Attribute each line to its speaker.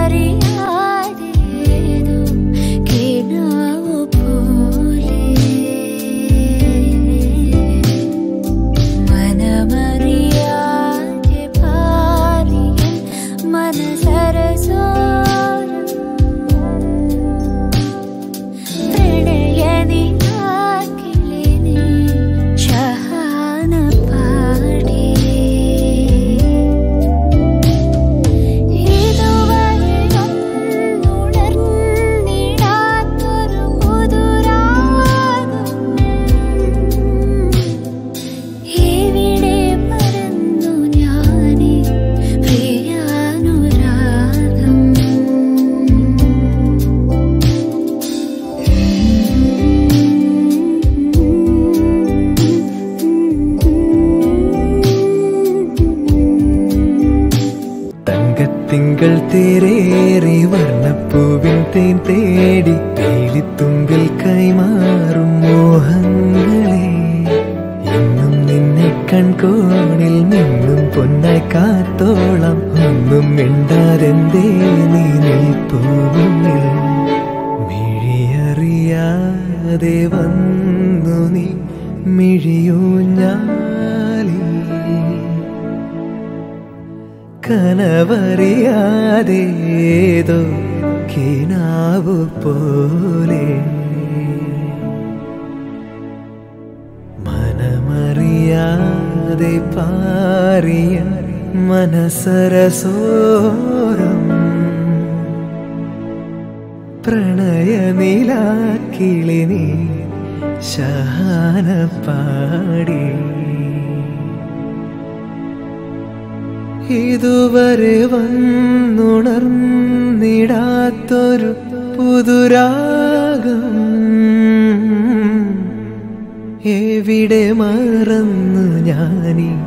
Speaker 1: തിങ്കൾ തേരേറി വർണ്ണപ്പൂവിൻ തേൻ തേടി തേലിത്തുമ്പിൽ കൈമാറും മോഹങ്ങളെ എന്നും നിന്നെ കൺകോണിൽ നിന്നും പൊന്നായി കാത്തോളം ഒന്നും മിണ്ടാതെന്തേ നീ നിൽപ്പൂവിൽ മിഴിയറിയാതെ വന്നു നീ മിഴിയൂഞ്ഞാലി കനവറിയാതേതോ കിനാവു പോലെ മനമറിയാതെ പാറിയ മനസരസോരം പ്രണയനിലാക്കിളി നീ ശഹാന പാടി ഇതുവരെ വന്നുണർന്നിടാത്തൊരു പുതുരാഗം എവിടെ മറന്നു ഞാനീ